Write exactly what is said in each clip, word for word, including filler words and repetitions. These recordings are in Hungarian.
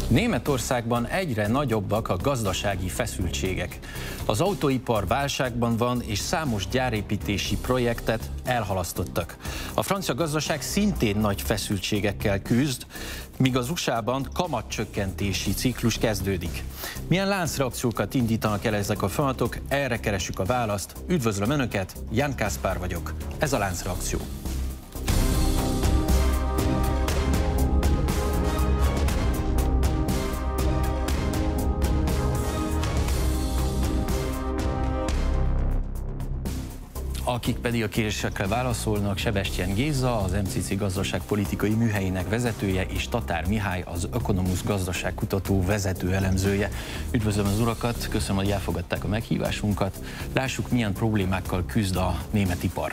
Németországban egyre nagyobbak a gazdasági feszültségek. Az autóipar válságban van, és számos gyárépítési projektet elhalasztottak. A francia gazdaság szintén nagy feszültségekkel küzd, míg az u es á-ban kamatcsökkentési ciklus kezdődik. Milyen láncreakciókat indítanak el ezek a folyamatok? Erre keressük a választ. Üdvözlöm Önöket, Jan Kászpár vagyok. Ez a láncreakció. Akik pedig a kérdésekre válaszolnak, Sebestyén Géza, az em cé cé gazdaságpolitikai műhelyének vezetője, és Tatár Mihály, az Ökonomusz gazdaságkutató vezető elemzője. Üdvözlöm az urakat, köszönöm, hogy elfogadták a meghívásunkat. Lássuk, milyen problémákkal küzd a német ipar.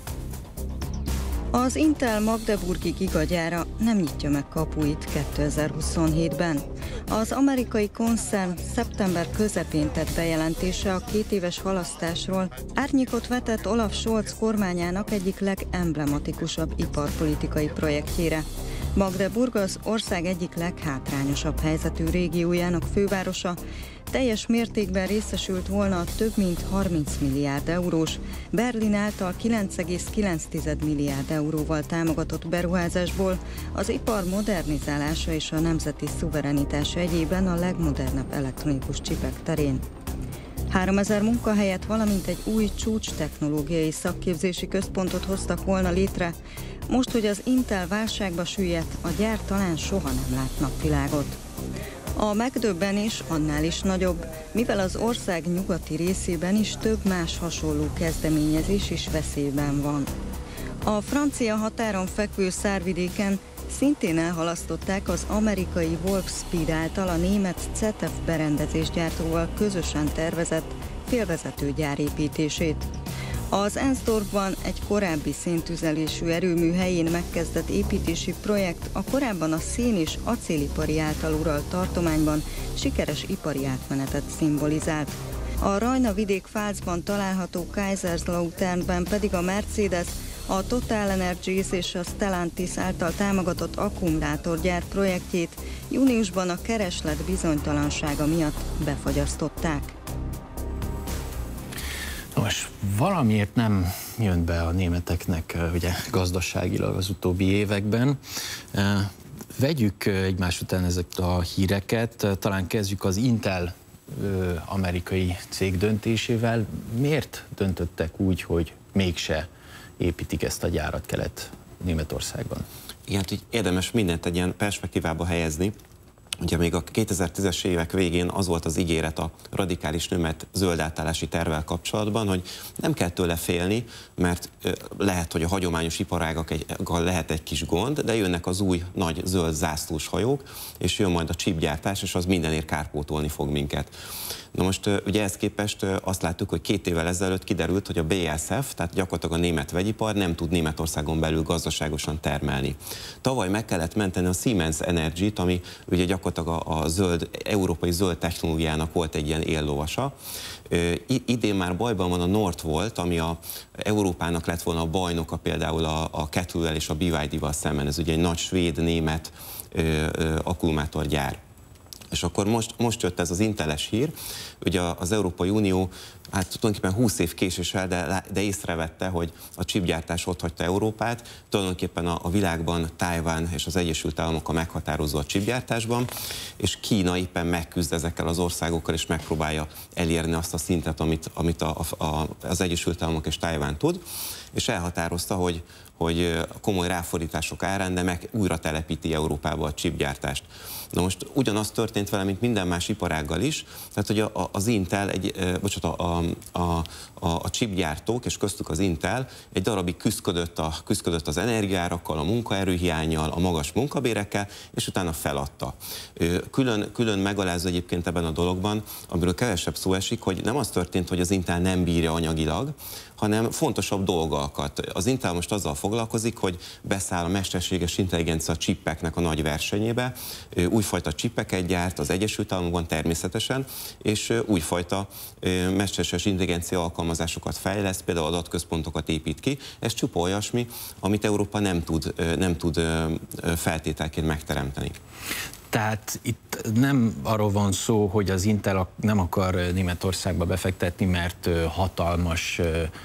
Az Intel magdeburgi gigagyára nem nyitja meg kapuit kétezer-huszonhétben. Az amerikai koncern szeptember közepén tett bejelentése a két éves halasztásról árnyékot vetett Olaf Scholz kormányának egyik legemblematikusabb iparpolitikai projektjére. Magdeburg az ország egyik leghátrányosabb helyzetű régiójának fővárosa, teljes mértékben részesült volna a több mint harminc milliárd eurós, Berlin által kilenc egész kilenc milliárd euróval támogatott beruházásból, az ipar modernizálása és a nemzeti szuverenitás egyében a legmodernebb elektronikus csipek terén. háromezer munkahelyet, valamint egy új csúcs technológiai szakképzési központot hoztak volna létre. Most, hogy az Intel válságba süllyedt, a gyár talán soha nem lát napvilágot. A megdöbbenés annál is nagyobb, mivel az ország nyugati részében is több más hasonló kezdeményezés is veszélyben van. A francia határon fekvő szárvidéken szintén elhalasztották az amerikai Wolfspeed által a német cé e té e ef berendezésgyártóval közösen tervezett félvezetőgyár építését. Az Ensdorfban egy korábbi széntüzelésű erőmű helyén megkezdett építési projekt a korábban a szén- és acélipari által uralt tartományban sikeres ipari átmenetet szimbolizált. A Rajna vidék Pfalzban található Kaiserslauternben pedig a Mercedes, a Total Energies és a Stellantis által támogatott akkumulátorgyár projektjét júniusban a kereslet bizonytalansága miatt befagyasztották. Most valamiért nem jön be a németeknek ugye, gazdaságilag az utóbbi években. Vegyük egymás után ezeket a híreket, talán kezdjük az Intel amerikai cég döntésével. Miért döntöttek úgy, hogy mégse építik ezt a gyárat Kelet-Németországban? Igen, hogy érdemes mindent egy ilyen perspektívába helyezni. Ugye még a kétezer-tízes évek végén az volt az ígéret a radikális német zöld átállási tervvel kapcsolatban, hogy nem kell tőle félni, mert lehet, hogy a hagyományos iparágakkal lehet egy kis gond, de jönnek az új nagy zöld zászlós hajók, és jön majd a chipgyártás, és az mindenért kárpótolni fog minket. Na most ugye ehhez képest azt láttuk, hogy két évvel ezelőtt kiderült, hogy a bé á es ef, tehát gyakorlatilag a német vegyipar nem tud Németországon belül gazdaságosan termelni. Tavaly meg kellett menteni a Siemens Energy-t, ami ugye gyakorlatilag a, a zöld, európai zöld technológiának volt egy ilyen éllovasa. Idén már bajban van a Northvolt, ami a Európának lett volna a bajnoka például a, a Kettle-vel és a bé vé dé-val szemben. Ez ugye egy nagy svéd-német akkumulátorgyár. És akkor most, most jött ez az Inteles hír, ugye az Európai Unió hát tulajdonképpen húsz év késéssel, de, de észrevette, hogy a chipgyártás ott hagyta Európát, tulajdonképpen a, a világban Tajvan és az Egyesült Államok a meghatározó a chipgyártásban, és Kína éppen megküzd ezekkel az országokkal, és megpróbálja elérni azt a szintet, amit, amit a, a, az Egyesült Államok és Tajvan tud, és elhatározta, hogy hogy komoly ráfordítások árán, de meg újra telepíti Európába a chipgyártást. Na most ugyanaz történt vele, mint minden más iparággal is, tehát hogy a, az Intel, egy, bocsánat, a, a, a, a chipgyártók, és köztük az Intel egy darabig küzdködött, a, küzdködött az energiaárakkal, a munkaerőhiánnyal, a magas munkabérekkel, és utána feladta. Külön, külön megalázó egyébként ebben a dologban, amiről kevesebb szó esik, hogy nem az történt, hogy az Intel nem bírja anyagilag, hanem fontosabb dolgokat. Az Intel most azzal foglalkozik, hogy beszáll a mesterséges intelligencia csippeknek a nagy versenyébe, újfajta csippeket gyárt az Egyesült Államokban természetesen, és újfajta mesterséges intelligencia alkalmazásokat fejleszt, például adatközpontokat épít ki. Ez csupa olyasmi, amit Európa nem tud, nem tud feltételként megteremteni. Tehát itt nem arról van szó, hogy az Intel nem akar Németországba befektetni, mert hatalmas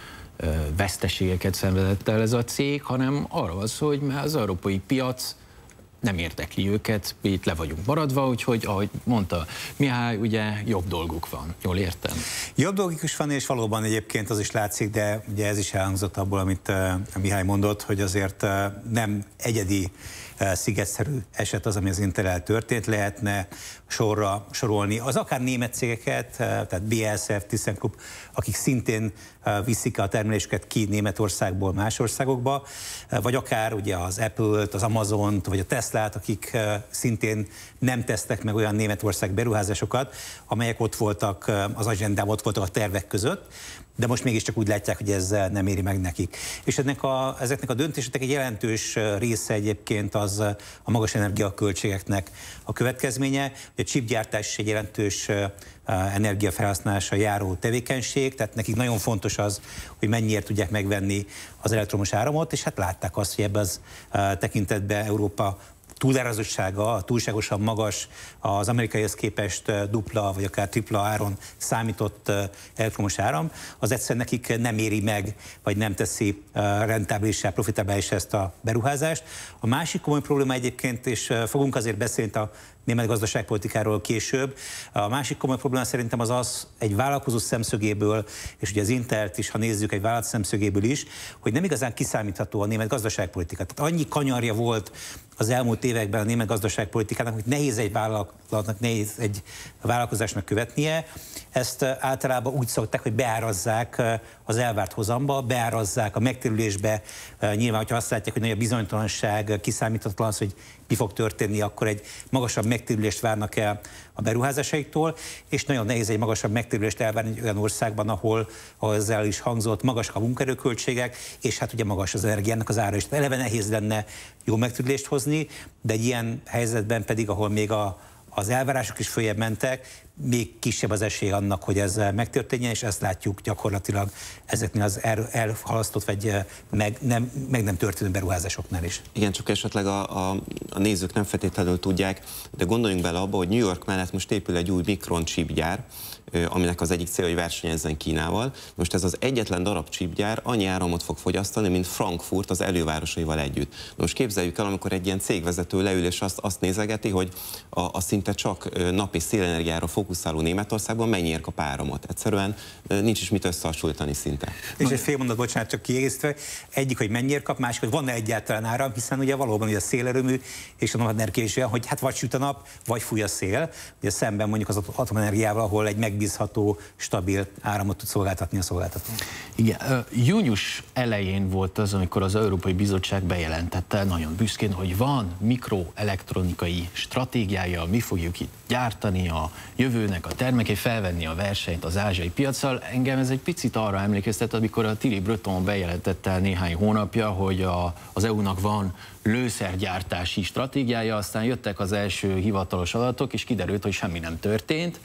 veszteségeket szenvedett el ez a cég, hanem arról van szó, hogy már az európai piac nem érdekli őket, itt le vagyunk maradva, úgyhogy, ahogy mondta Mihály, ugye jobb dolguk van. Jól értem? Jobb dolguk is van, és valóban egyébként az is látszik, de ugye ez is elhangzott abból, amit Mihály mondott, hogy azért nem egyedi szigetszerű eset az, ami az Intellel történt, lehetne sorra sorolni. Az akár német cégeket, tehát bé á es ef, ThyssenKrupp, akik szintén viszik a termelésüket ki Németországból más országokba, vagy akár ugye az Apple-t, az Amazont, vagy a Teslát, akik szintén nem tesznek meg olyan Németország beruházásokat, amelyek ott voltak az agendában, ott voltak a tervek között, de most mégiscsak úgy látják, hogy ez nem éri meg nekik. És ennek a, ezeknek a döntéseknek egy jelentős része egyébként az a magas energiaköltségeknek a következménye. A chipgyártás is egy jelentős energiafelhasználásra járó tevékenység, tehát nekik nagyon fontos az, hogy mennyiért tudják megvenni az elektromos áramot, és hát látták azt, hogy ebben az tekintetben Európa túlárazottsága, túlságosan magas, az amerikaihoz képest dupla vagy akár tripla áron számított elektromos áram, az egyszerűen nekik nem éri meg, vagy nem teszi rentábilissá, profitábilissá ezt a beruházást. A másik komoly probléma egyébként, és fogunk azért beszélni a német gazdaságpolitikáról később. A másik komoly probléma szerintem az az egy vállalkozó szemszögéből, és ugye az Intelt is, ha nézzük egy vállalat szemszögéből is, hogy nem igazán kiszámítható a német gazdaságpolitika. Tehát annyi kanyarja volt az elmúlt években a német gazdaságpolitikának, hogy nehéz egy vállalatnak, nehéz egy vállalkozásnak követnie. Ezt általában úgy szokták, hogy beárazzák az elvárt hozamba, beárazzák a megtérülésbe. Nyilván, hogyha azt látják, hogy nagy a bizonytalanság, kiszámíthatatlan az, hogy mi fog történni, akkor egy magasabb megtérülést várnak el a beruházásaiktól, és nagyon nehéz egy magasabb megtérülést elvárni egy olyan országban, ahol, ahol ezzel is hangzott, magasak a munkaerőköltségek, és hát ugye magas az energiának az ára is. Eleve nehéz lenne jó megtérülést hozni, de egy ilyen helyzetben pedig, ahol még a az elvárások is följebb mentek, még kisebb az esély annak, hogy ez megtörténjen, és ezt látjuk gyakorlatilag ezeknél az el, elhalasztott, vagy meg nem, meg nem történő beruházásoknál is. Igen, csak esetleg a, a, a nézők nem feltétlenül tudják, de gondoljunk bele abba, hogy New York mellett most épül egy új Micron chipgyár, aminek az egyik célja, hogy versenyezzen Kínával. Most ez az egyetlen darab chipgyár annyi áramot fog fogyasztani, mint Frankfurt az elővárosaival együtt. Most képzeljük el, amikor egy ilyen cégvezető leül és azt, azt nézegeti, hogy a, a szinte csak nap és szélenergiára fókuszáló Németországban mennyiért kap áramot. Egyszerűen nincs is mit összehasonlítani szinte. És egy fél mondat, bocsánat, csak kiegészítve. Egyik, hogy mennyiért kap, másik, hogy van-e egyáltalán áram, hiszen ugye valóban ugye a szélerőmű és a napenergia is olyan, hogy hát vagy süt a nap, vagy fúj a szél. Ugye szemben mondjuk az atomenergiával, ahol egy megbízható, stabil áramot tud szolgáltatni a szolgáltató. Igen, június elején volt az, amikor az Európai Bizottság bejelentette nagyon büszkén, hogy van mikroelektronikai stratégiája, mi fogjuk itt gyártani a jövőnek a termékét, felvenni a versenyt az ázsiai piaccal. Engem ez egy picit arra emlékeztet, amikor a Thierry Breton bejelentette néhány hónapja, hogy a, az é u-nak van lőszergyártási stratégiája, aztán jöttek az első hivatalos adatok, és kiderült, hogy semmi nem történt.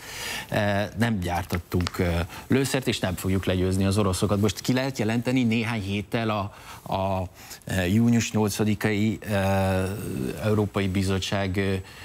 Nem gyártottunk lőszert, és nem fogjuk legyőzni az oroszokat. Most ki lehet jelenteni néhány héttel a, a június nyolcadikai Európai Bizottság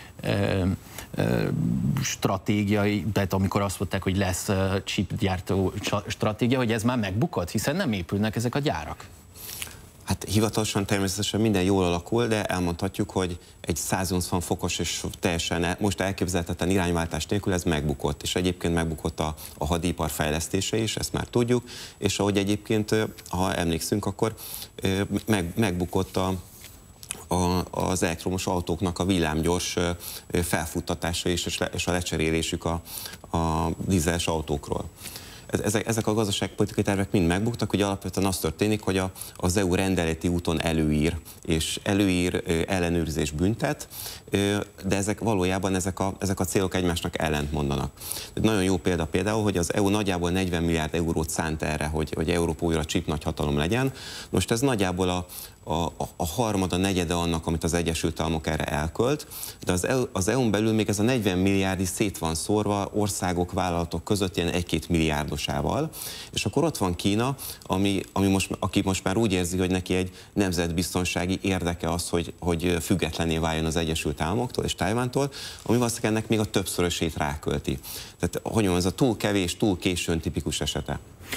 stratégiai, tehát amikor azt mondták, hogy lesz chipgyártó stratégia, hogy ez már megbukott, hiszen nem épülnek ezek a gyárak. Hát hivatalosan természetesen minden jól alakul, de elmondhatjuk, hogy egy száznyolcvan fokos és teljesen most elképzelhetetlen irányváltás nélkül ez megbukott, és egyébként megbukott a, a hadipar fejlesztése is, ezt már tudjuk, és ahogy egyébként, ha emlékszünk, akkor meg, megbukott a A, az elektromos autóknak a villámgyors felfuttatása is, és a lecserélésük a, a dízeles autókról. Ezek, ezek a gazdaságpolitikai tervek mind megbuktak, hogy alapvetően az történik, hogy a, az é u rendeleti úton előír, és előír, ellenőrzés büntet, de ezek valójában ezek a, ezek a célok egymásnak ellentmondanak. Nagyon jó példa például, hogy az é u nagyjából negyven milliárd eurót szánt erre, hogy, hogy Európa újra chip nagyhatalom legyen. Most ez nagyjából a A, a harmada, negyede annak, amit az Egyesült Államok erre elkölt, de az, az é u-n belül még ez a negyven milliárd is szét van szórva országok, vállalatok között ilyen egy-két milliárdos típusával, és akkor ott van Kína, ami, ami most, aki most már úgy érzi, hogy neki egy nemzetbiztonsági érdeke az, hogy, hogy függetlenné váljon az Egyesült Államoktól és Tajvántól, ami valószínűleg ennek még a többszörösét rákölti. Tehát, hogy mondjam, ez a túl kevés, túl későn tipikus esete.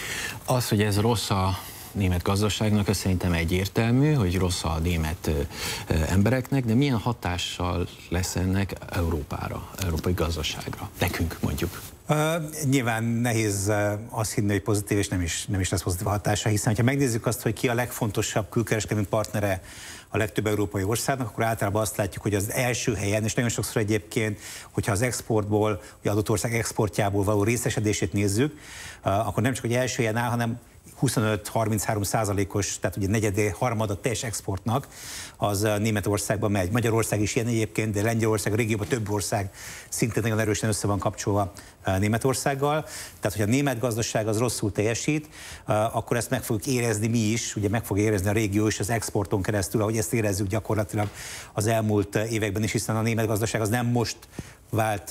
Az, hogy ez rossz a német gazdaságnak, az szerintem egyértelmű, hogy rossz a német embereknek, de milyen hatással lesz ennek Európára, európai gazdaságra, nekünk mondjuk? Uh, nyilván nehéz uh, azt hinni, hogy pozitív, és nem is, nem is lesz pozitív hatása, hiszen ha megnézzük azt, hogy ki a legfontosabb külkereskedelmi partnere a legtöbb európai országnak, akkor általában azt látjuk, hogy az első helyen, és nagyon sokszor egyébként, hogyha az exportból, vagy adott ország exportjából való részesedését nézzük, uh, akkor nem csak hogy első helyen áll, hanem huszonöt-harminchárom százalékos, tehát ugye negyedé, harmada teljes exportnak, az Németországba megy. Magyarország is ilyen egyébként, de Lengyelország, a régióban több ország szintén nagyon erősen össze van kapcsolva Németországgal. Tehát, hogy a német gazdaság az rosszul teljesít, akkor ezt meg fogjuk érezni mi is, ugye meg fog érezni a régió is az exporton keresztül, ahogy ezt érezzük gyakorlatilag az elmúlt években is, hiszen a német gazdaság az nem most vált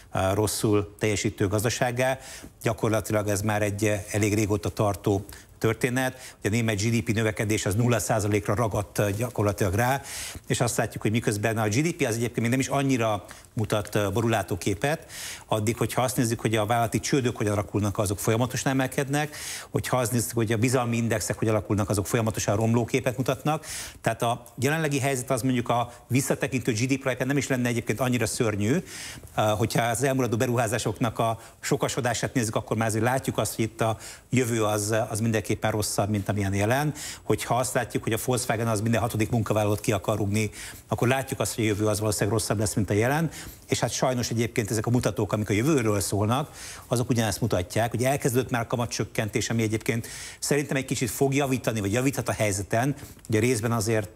rosszul teljesítő gazdasággá. Gyakorlatilag ez már egy elég régóta tartó történet. Ugye a német gé dé pé növekedés az nulla százalékra ragadt gyakorlatilag rá, és azt látjuk, hogy miközben a gé dé pé az egyébként még nem is annyira mutat borulátó képet, addig, hogyha azt nézzük, hogy a vállalati csődök hogy alakulnak, azok folyamatosan emelkednek, hogyha azt nézzük, hogy a bizalmi indexek hogy alakulnak, azok folyamatosan romló képet mutatnak. Tehát a jelenlegi helyzet az mondjuk a visszatekintő gé dé pé nem is lenne egyébként annyira szörnyű, hogyha az elmuladó beruházásoknak a sokasodását nézzük, akkor már azért látjuk azt, hogy itt a jövő az, az mindenképpen rosszabb, mint amilyen jelen. Hogyha azt látjuk, hogy a Volkswagen az minden hatodik munkavállalót ki akar rúgni, akkor látjuk azt, hogy a jövő az valószínűleg rosszabb lesz, mint a jelen. És hát sajnos egyébként ezek a mutatók, amik a jövőről szólnak, azok ugyanezt mutatják, hogy elkezdődött már a kamatcsökkentés, ami egyébként szerintem egy kicsit fog javítani, vagy javíthat a helyzeten. Ugye részben azért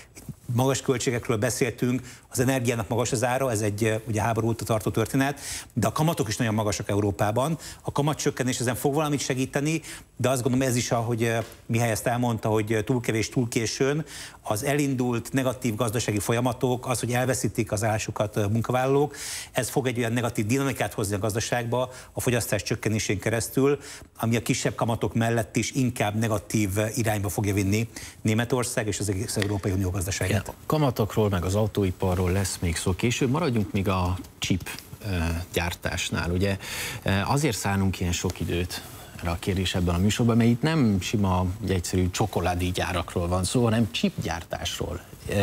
magas költségekről beszéltünk, az energiának magas az ára, ez egy ugye háború óta tartó történet, de a kamatok is nagyon magasak Európában. A kamatcsökkentés ezen fog valamit segíteni, de azt gondolom ez is, ahogy Mihály ezt elmondta, hogy túl kevés, túl későn, az elindult negatív gazdasági folyamatok, az, hogy elveszítik az állásukat a munkavállalók, ez fog egy olyan negatív dinamikát hozni a gazdaságba a fogyasztás csökkenésén keresztül, ami a kisebb kamatok mellett is inkább negatív irányba fogja vinni Németország és az egész Európai Unió gazdaságát. A kamatokról, meg az autóiparról lesz még szó később. Maradjunk még a chip gyártásnál. Ugye azért szánunk ilyen sok időt erre a kérdés ebben a műsorban, mert itt nem sima, egyszerű csokoládégyárakról van szó, hanem chipgyártásról.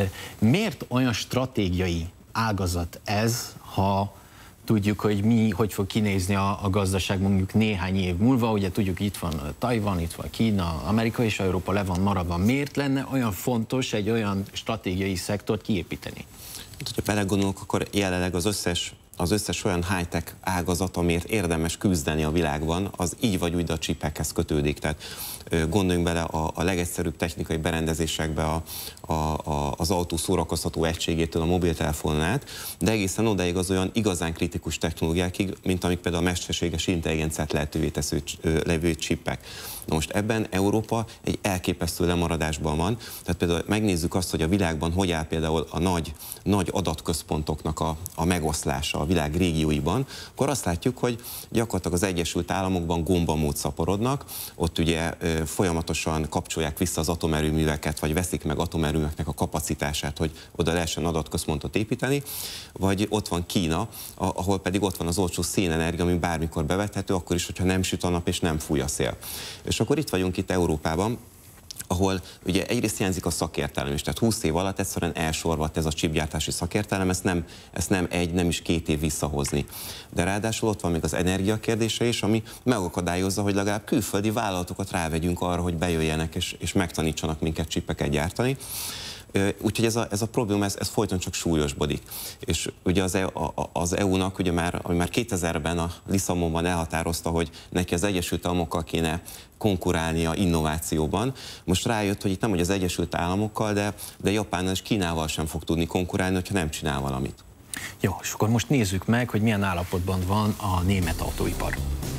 Miért olyan stratégiai ágazat ez, ha tudjuk, hogy mi, hogy fog kinézni a, a gazdaság mondjuk néhány év múlva, ugye tudjuk, itt van Tajvan, itt van Kína, Amerika és Európa le van maradva. Miért lenne olyan fontos egy olyan stratégiai szektort kiépíteni? Ha belegondolunk, akkor jelenleg az összes az összes olyan high-tech ágazat, amiért érdemes küzdeni a világban, az így vagy úgy a csipekhez kötődik. Tehát gondoljunk bele a, a legegyszerűbb technikai berendezésekbe a, a, a, az autó szórakoztató egységétől a mobiltelefonon át, de egészen odáig az olyan igazán kritikus technológiákig, mint amik például a mesterséges intelligenciát lehetővé tesző levő csipek. Na most ebben Európa egy elképesztő lemaradásban van, tehát például megnézzük azt, hogy a világban hogy áll például a nagy, nagy adatközpontoknak a, a megoszlása a világ régióiban, akkor azt látjuk, hogy gyakorlatilag az Egyesült Államokban gombamód szaporodnak, ott ugye folyamatosan kapcsolják vissza az atomerőműveket, vagy veszik meg atomerőműveknek a kapacitását, hogy oda lehessen adatközpontot építeni, vagy ott van Kína, ahol pedig ott van az olcsó szénenergia, ami bármikor bevethető, akkor is, hogyha nem süt a nap és nem fúj a szél. És akkor itt vagyunk itt Európában, ahol ugye egyrészt hiányzik a szakértelem is, tehát húsz év alatt egyszerűen elsorvadt ez a chipgyártási szakértelem, ezt nem, ezt nem egy, nem is két év visszahozni. De ráadásul ott van még az energia kérdése is, ami megakadályozza, hogy legalább külföldi vállalatokat rávegyünk arra, hogy bejöjjenek és, és megtanítsanak minket chipeket gyártani. Úgyhogy ez a, ez a probléma, ez, ez folyton csak súlyosbodik. És ugye az, az é u-nak, ugye már, ami már kétezerben a Lisszabonban elhatározta, hogy neki az Egyesült Államokkal kéne konkurálnia innovációban. Most rájött, hogy itt nem hogy az Egyesült Államokkal, de, de Japánnal és Kínával sem fog tudni konkurálni, hogyha nem csinál valamit. Jó, és akkor most nézzük meg, hogy milyen állapotban van a német autóipar.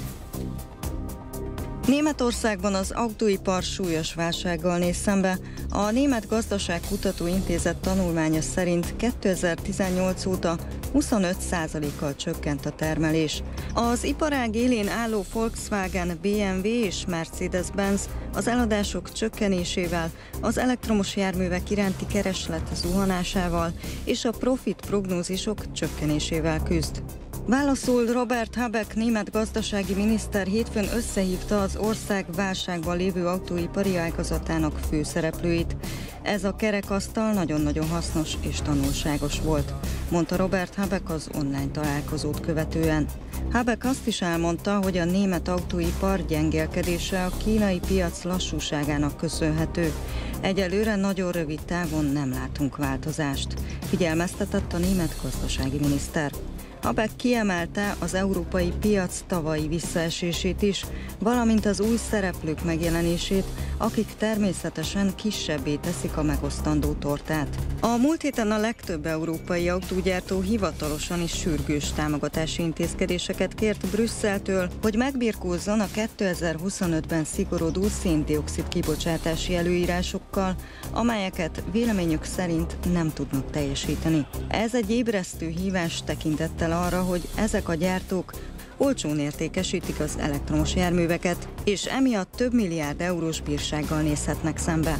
Németországban az autóipar súlyos válsággal néz szembe. A Német Gazdaságkutató Intézet tanulmánya szerint kétezer-tizennyolc óta huszonöt százalékkal csökkent a termelés. Az iparág élén álló Volkswagen, bé em vé és Mercedes-Benz az eladások csökkenésével, az elektromos járművek iránti kereslet zuhanásával és a profit prognózisok csökkenésével küzd. Válaszul Robert Habeck német gazdasági miniszter hétfőn összehívta az ország válságban lévő autóipari ágazatának főszereplőit. Ez a kerekasztal nagyon-nagyon hasznos és tanulságos volt, mondta Robert Habeck az online találkozót követően. Habeck azt is elmondta, hogy a német autóipar gyengélkedése a kínai piac lassúságának köszönhető. Egyelőre nagyon rövid távon nem látunk változást, figyelmeztetett a német gazdasági miniszter. Habeck kiemelte az európai piac tavalyi visszaesését is, valamint az új szereplők megjelenését, akik természetesen kisebbé teszik a megosztandó tortát. A múlt héten a legtöbb európai autógyártó hivatalosan is sürgős támogatási intézkedéseket kért Brüsszeltől, hogy megbirkózzon a kétezer-huszonötben szigorodó szén-dioxid kibocsátási előírásokkal, amelyeket véleményük szerint nem tudnak teljesíteni. Ez egy ébresztő hívás tekintettel arra, hogy ezek a gyártók olcsón értékesítik az elektromos járműveket, és emiatt több milliárd eurós bírsággal nézhetnek szembe.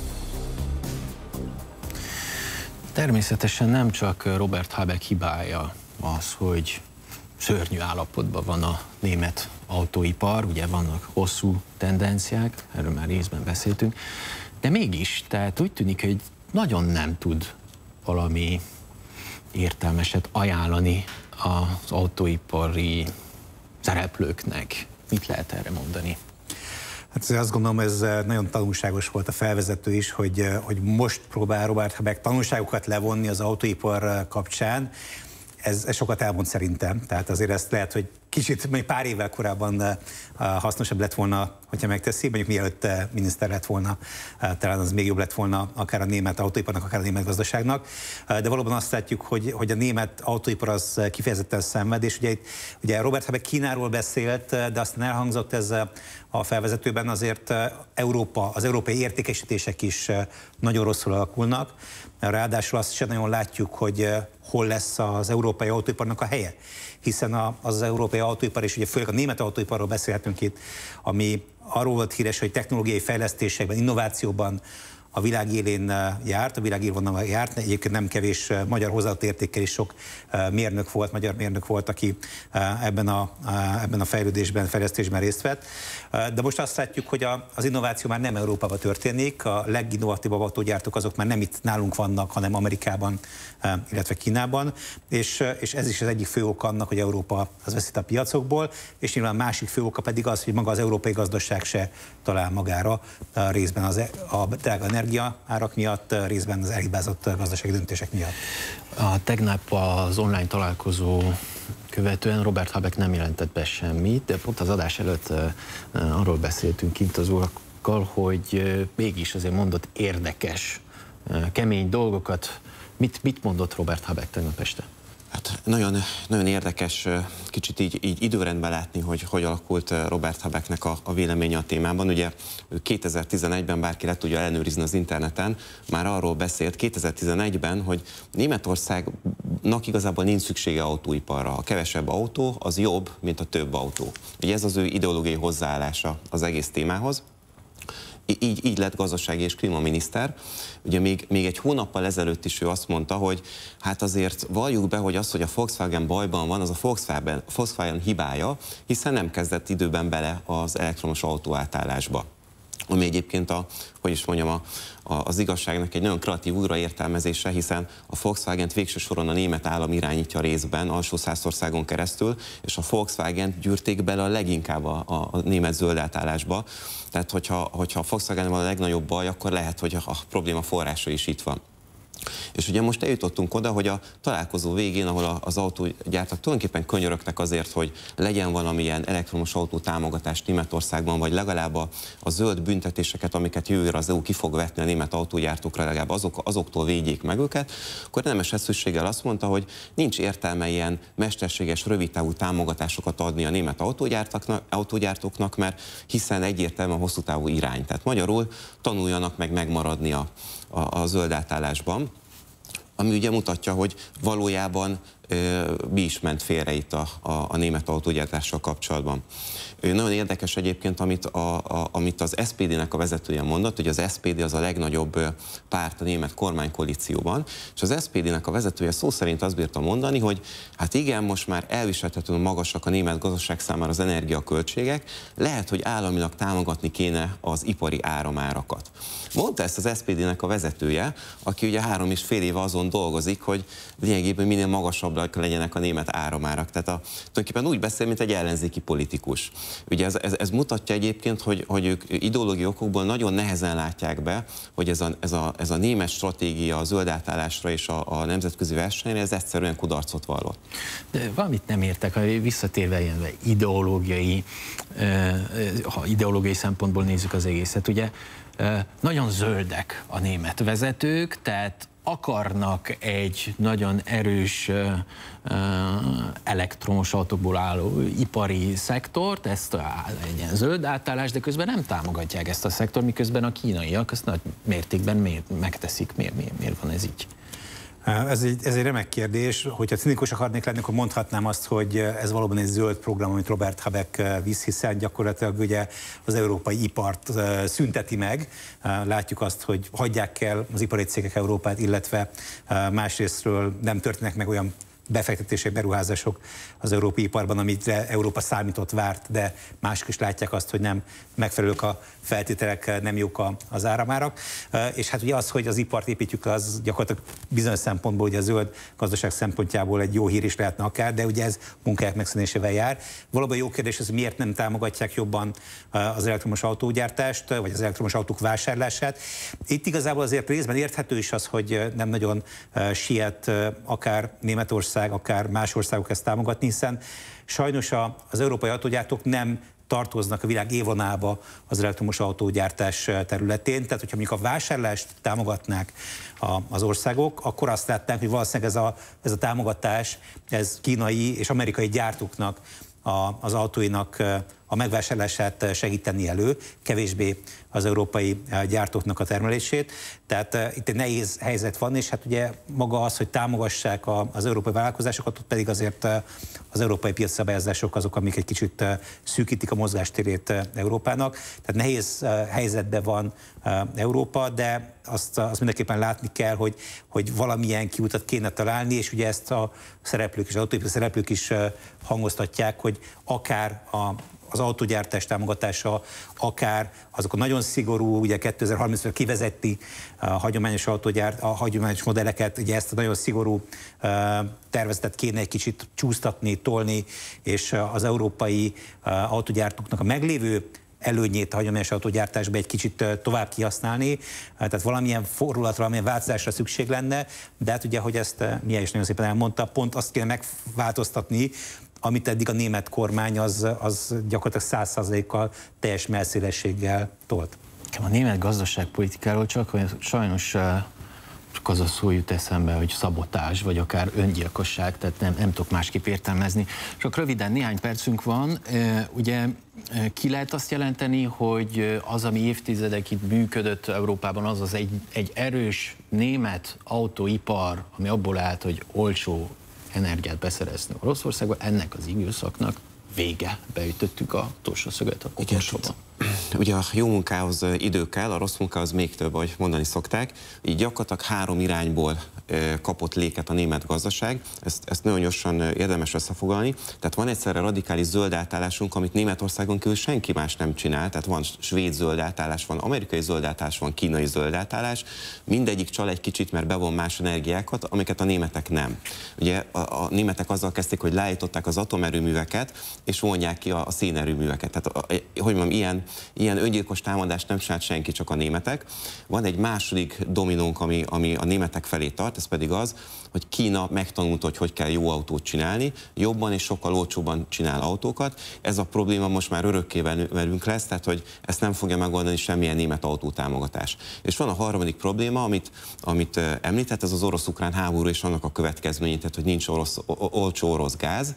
Természetesen nem csak Robert Habeck hibája az, hogy szörnyű állapotban van a német autóipar, ugye vannak hosszú tendenciák, erről már részben beszéltünk, de mégis, tehát úgy tűnik, hogy nagyon nem tud valami értelmeset ajánlani az autóipari szereplőknek. Mit lehet erre mondani? Hát azt gondolom, ez nagyon tanulságos volt a felvezető is, hogy, hogy most próbál Robert Habeck tanulságokat levonni az autóipar kapcsán. Ez, ez sokat elmond szerintem, tehát azért ezt lehet, hogy kicsit még pár évvel korábban hasznosabb lett volna, hogyha megteszi, mondjuk mielőtt miniszter lett volna, talán az még jobb lett volna akár a német autóiparnak, akár a német gazdaságnak, de valóban azt látjuk, hogy, hogy a német autóipar az kifejezetten szenved, és ugye, ugye Robert Habeck Kínáról beszélt, de aztán elhangzott ez a felvezetőben, azért Európa, az európai értékesítések is nagyon rosszul alakulnak, ráadásul azt sem nagyon látjuk, hogy hol lesz az európai autóiparnak a helye, hiszen az, az európai autóipar, és ugye főleg a német autóiparról beszélhetünk itt, ami arról volt híres, hogy technológiai fejlesztésekben, innovációban a világ élén járt, a világ élvonalon járt, egyébként nem kevés magyar hozzáadott értékkel is sok mérnök volt, magyar mérnök volt, aki ebben a, ebben a fejlődésben, fejlesztésben részt vett. De most azt látjuk, hogy az innováció már nem Európában történik, a leginnovatívabb autógyártók azok már nem itt nálunk vannak, hanem Amerikában, illetve Kínában, és, és ez is az egyik fő ok annak, hogy Európa az veszít a piacokból, és nyilván a másik fő oka pedig az, hogy maga az európai gazdaság se talál magára részben az, a drága energia árak miatt, részben az elhibázott gazdasági döntések miatt. A tegnap az online találkozó követően Robert Habeck nem jelentett be semmit, de pont az adás előtt arról beszéltünk kint az urakkal, hogy mégis azért mondott érdekes, kemény dolgokat. Mit, mit mondott Robert Habeck tegnap este? Hát nagyon, nagyon érdekes kicsit így, így időrendben látni, hogy hogy alakult Robert Habecknek a, a véleménye a témában. Ugye kétezer-tizenegyben bárki le tudja ellenőrizni az interneten, már arról beszélt kétezer-tizenegyben, hogy Németországnak igazából nincs szüksége autóiparra. A kevesebb autó az jobb, mint a több autó. Ugye ez az ő ideológiai hozzáállása az egész témához. Így, így lett gazdasági és klímaminiszter. Ugye még, még egy hónappal ezelőtt is ő azt mondta, hogy hát azért valljuk be, hogy az, hogy a Volkswagen bajban van, az a Volkswagen, Volkswagen hibája, hiszen nem kezdett időben bele az elektromos autó átállásba. Ami egyébként a, hogy is mondjam, a, a, az igazságnak egy nagyon kreatív újraértelmezése, hiszen a Volkswagent végső soron a német állam irányítja részben alsó Szászországon keresztül, és a Volkswagen gyűrték bele a leginkább a, a, a német zöld átállásba. Tehát, hogyha, hogyha a Volkswagen van a legnagyobb baj, akkor lehet, hogy a, a probléma forrása is itt van. És ugye most eljutottunk oda, hogy a találkozó végén, ahol az autógyártók tulajdonképpen könyörögnek azért, hogy legyen valamilyen elektromos autó támogatás Németországban, vagy legalább a, a zöld büntetéseket, amiket jövőre az é u ki fog vetni a német autógyártókra, legalább azok, azoktól védjék meg őket, akkor Nemes eszűséggel azt mondta, hogy nincs értelme ilyen mesterséges, rövidtávú támogatásokat adni a német autógyártóknak, mert hiszen egyértelműen hosszú távú irány. Tehát magyarul tanuljanak meg megmaradni a, a, a zöld átállásban, ami ugye mutatja, hogy valójában mi is ment félre itt a, a, a német autógyártással kapcsolatban. Nagyon érdekes egyébként, amit, a, a, amit az es pé dé-nek a vezetője mondott, hogy az es pé dé az a legnagyobb párt a német kormánykoalícióban, és az es pé dé-nek a vezetője szó szerint azt bírta mondani, hogy hát igen, most már elviselhetően magasak a német gazdaság számára az energiaköltségek, lehet, hogy államilag támogatni kéne az ipari áramárakat. Mondta ezt az es pé dé-nek a vezetője, aki ugye három és fél éve azon dolgozik, hogy lényegében minél magasabbak legyenek a német áramárak. Tehát a, tulajdonképpen úgy beszél, mint egy ellenzéki politikus. Ugye ez, ez, ez mutatja egyébként, hogy, hogy ők ideológiai okokból nagyon nehezen látják be, hogy ez a, ez a, ez a német stratégia a zöld átállásra és a, a nemzetközi versenyre, ez egyszerűen kudarcot vallott. De valamit nem értek, ha visszatérve ilyen ideológiai, ha ideológiai szempontból nézzük az egészet, ugye nagyon zöldek a német vezetők, tehát akarnak egy nagyon erős elektromos autókból álló ipari szektort, ezt egy ilyen zöld átállás, de közben nem támogatják ezt a szektort, miközben a kínaiak ezt nagy mértékben miért megteszik. Miért, miért, miért van ez így? Ez egy, ez egy remek kérdés. Hogyha cinikus akarnék lenni, akkor mondhatnám azt, hogy ez valóban egy zöld program, amit Robert Habeck visz, hiszen gyakorlatilag ugye az európai ipart szünteti meg. Látjuk azt, hogy hagyják el az ipari cégek Európát, illetve másrésztről nem történnek meg olyan befektetések, beruházások az európai iparban, amire Európa számított, várt, de mások is látják azt, hogy nem megfelelők a feltételek, nem jók az áramárak. És hát ugye az, hogy az ipart építjük, az gyakorlatilag bizonyos szempontból, ugye a zöld gazdaság szempontjából egy jó hír is lehetne akár, de ugye ez munkahelyek megszűnésével jár. Valóban jó kérdés az, hogy miért nem támogatják jobban az elektromos autógyártást, vagy az elektromos autók vásárlását. Itt igazából azért részben érthető is az, hogy nem nagyon siet akár Németország, akár más országok ezt támogatni, hiszen sajnos az európai autógyártók nem tartoznak a világ évonába az elektromos autógyártás területén. Tehát, hogyha mondjuk a vásárlást támogatnák az országok, akkor azt látnánk, hogy valószínűleg ez a, ez a támogatás, ez kínai és amerikai gyártóknak a, az autóinak a megvásárlását segíteni elő, kevésbé az európai gyártóknak a termelését. Tehát uh, itt egy nehéz helyzet van, és hát ugye maga az, hogy támogassák a, az európai vállalkozásokat, ott pedig azért uh, az európai piacszabályozások azok, amik egy kicsit uh, szűkítik a mozgástérét uh, Európának. Tehát nehéz uh, helyzetben van uh, Európa, de azt, azt mindenképpen látni kell, hogy, hogy valamilyen kiutat kéne találni, és ugye ezt a szereplők és az autóipari szereplők is uh, hangoztatják, hogy akár a az autógyártás támogatása, akár azok a nagyon szigorú, ugye kétezer-harmincra kivezeti a hagyományos autógyárt, a hagyományos modelleket, ugye ezt a nagyon szigorú uh, tervezetet kéne egy kicsit csúsztatni, tolni, és az európai uh, autógyártóknak a meglévő előnyét a hagyományos autógyártásba egy kicsit tovább kihasználni, tehát valamilyen fordulatra, valamilyen változásra szükség lenne, de hát ugye, hogy ezt Mihály is nagyon szépen elmondta, pont azt kéne megváltoztatni, amit eddig a német kormány az, az gyakorlatilag száz százalékkal teljes mellszélességgel tolt. A német gazdaságpolitikáról csak sajnos csak az a szó jut eszembe, hogy szabotázs, vagy akár öngyilkosság, tehát nem, nem tudok másképp értelmezni. Csak röviden, néhány percünk van. Ugye ki lehet azt jelenteni, hogy az, ami évtizedekig működött Európában, az az egy, egy erős német autóipar, ami abból állt, hogy olcsó energiát beszerezni Oroszországba, ennek az időszaknak vége. Beütöttük a utolsó szöget a koporsóba. Ugye a jó munkához idő kell, a rossz munkához még több, ahogy mondani szokták. Így gyakorlatilag három irányból kapott léket a német gazdaság. Ezt, ezt nagyon gyorsan érdemes összefoglalni. Tehát van egyszerre radikális zöld átállásunk, amit Németországon kívül senki más nem csinál. Tehát van svéd zöld átállás, van amerikai zöld átállás, van kínai zöld átállás. Mindegyik csal egy kicsit, mert bevon más energiákat, amiket a németek nem. Ugye a, a németek azzal kezdték, hogy leállították az atomerőműveket, és vonják ki a, a szénerőműveket. Tehát, a, hogy mondjam, ilyen, ilyen öngyilkos támadást nem csinált senki, csak a németek. Van egy második dominónk, ami, ami a németek felé tart, ez pedig az, hogy Kína megtanulta, hogy hogy kell jó autót csinálni, jobban és sokkal olcsóbban csinál autókat. Ez a probléma most már örökké velünk lesz, tehát hogy ezt nem fogja megoldani semmilyen német autótámogatás. És van a harmadik probléma, amit, amit említett, ez az orosz-ukrán háború és annak a következménye, tehát hogy nincs orosz, olcsó orosz gáz,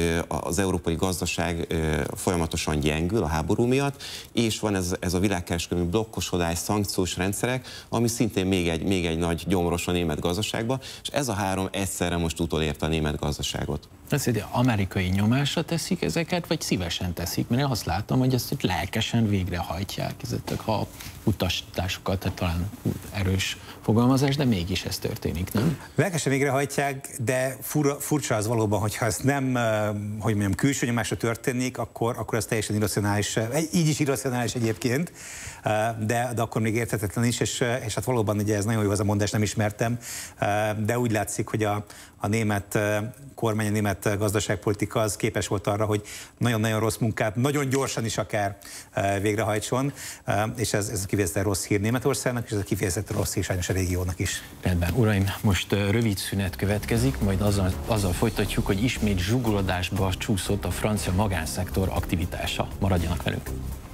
az európai gazdaság folyamatosan gyengül a háború miatt, és van ez, ez a világkereskedelmi blokkosodás, szankciós rendszerek, ami szintén még egy, még egy nagy gyomros a német gazdaság, gazdaságba, és ez a három egyszerre most utolérte a német gazdaságot. Ez egy amerikai nyomásra teszik ezeket, vagy szívesen teszik? Mert én azt látom, hogy ezt lelkesen végrehajtják, ezek a utasításokat, tehát talán erős fogalmazás, de mégis ez történik, nem? Lelkesen végrehajtják, de fura, furcsa az valóban, hogyha ez nem, hogy mondjam, külső nyomásra történik, akkor, akkor ez teljesen irracionális, így is irracionális egyébként, de, de akkor még érthetetlen is, és, és hát valóban ugye ez nagyon jó az a mondás, nem ismertem, de úgy látszik, hogy a, a német kormány, a német gazdaságpolitika az képes volt arra, hogy nagyon-nagyon rossz munkát nagyon gyorsan is akár végrehajtson, és ez, ez kifejezetten rossz hír Németországnak, és ez kifejezetten rossz hír sajnos a régiónak is. Rendben, uraim, most rövid szünet következik, majd azzal, azzal folytatjuk, hogy ismét zsugorodásba csúszott a francia magánszektor aktivitása. Maradjanak velünk!